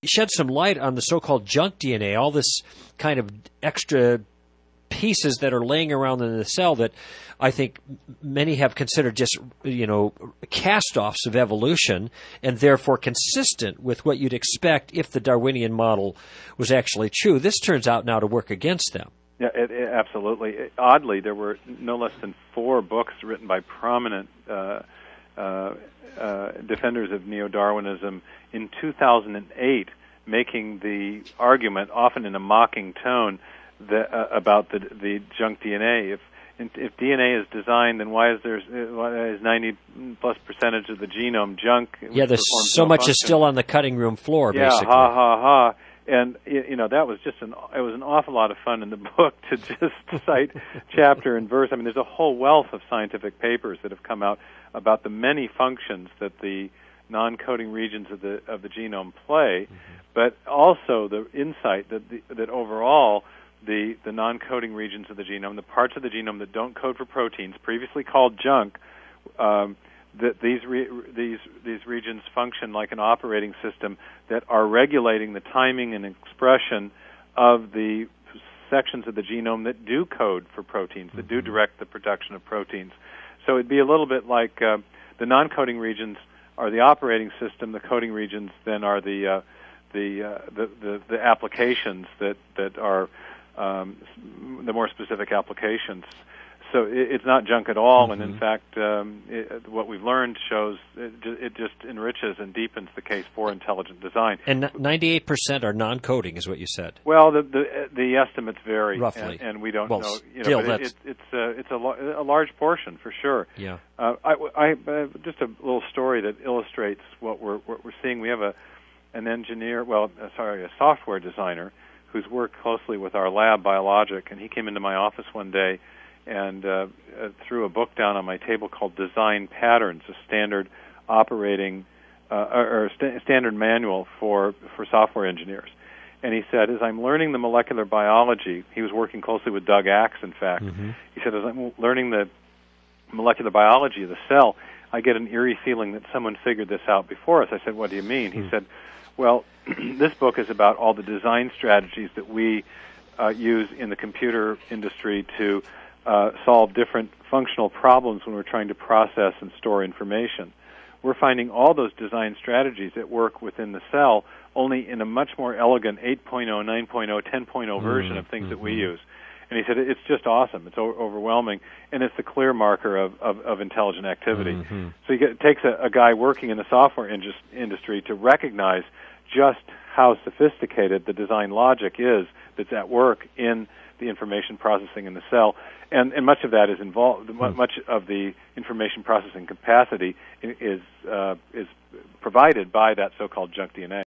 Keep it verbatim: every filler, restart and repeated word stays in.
shed some light on the so-called junk D N A, all this kind of extra pieces that are laying around in the cell that I think many have considered just, you know, cast-offs of evolution and therefore consistent with what you'd expect if the Darwinian model was actually true. This turns out now to work against them. Yeah, it, it, absolutely. It, oddly, there were no less than four books written by prominent uh, uh, uh, defenders of neo-Darwinism in two thousand eight, making the argument, often in a mocking tone, that, uh, about the the junk D N A. If if D N A is designed, then why is there why is ninety plus percentage of the genome junk? Yeah, there's so no much function? is still on the cutting room floor. Yeah, basically. ha ha ha. And you know that was just an it was an awful lot of fun in the book to just cite chapter and verse. I mean, there's a whole wealth of scientific papers that have come out about the many functions that the non-coding regions of the of the genome play, mm-hmm. but also the insight that the, that overall the the non-coding regions of the genome, the parts of the genome that don't code for proteins, previously called junk, um, that these re, these these regions function like an operating system that are regulating the timing and expression of the sections of the genome that do code for proteins, that do direct the production of proteins. So it'd be a little bit like uh, the non-coding regions are the operating system, the coding regions then are the uh, the, uh, the the the applications that that are um, the more specific applications. So it, it's not junk at all, mm-hmm. and in fact, um, it, what we've learned shows it, it just enriches and deepens the case for intelligent design. And ninety-eight percent are non-coding, is what you said. Well, the the, the estimates vary, roughly, and, and we don't well, know. You know, still, but that's... it, it, it's a it's a, a large portion for sure. Yeah. Uh, I, I uh, just a little story that illustrates what we're what we're seeing. We have a an engineer, well, uh, sorry, a software designer who's worked closely with our lab, Biologic, and he came into my office one day and uh, uh, threw a book down on my table called Design Patterns, a standard operating uh, or st- standard manual for, for software engineers. And he said, as I'm learning the molecular biology, he was working closely with Doug Axe, in fact. Mm-hmm. He said, as I'm learning the molecular biology of the cell, I get an eerie feeling that someone figured this out before us. I said, what do you mean? Mm-hmm. He said, well, this book is about all the design strategies that we uh, use in the computer industry to Uh, solve different functional problems when we're trying to process and store information. We're finding all those design strategies at work within the cell, only in a much more elegant eight point oh, nine point oh, ten point oh version mm-hmm. of things that we use. And he said, it's just awesome. It's o- overwhelming. And it's the clear marker of, of, of intelligent activity. Mm-hmm. So he get, it takes a, a guy working in the software indus- industry to recognize just how sophisticated the design logic is that's at work in the information processing in the cell, and, and much of that is involved. Mm. Much of the information processing capacity is uh, is provided by that so-called junk D N A.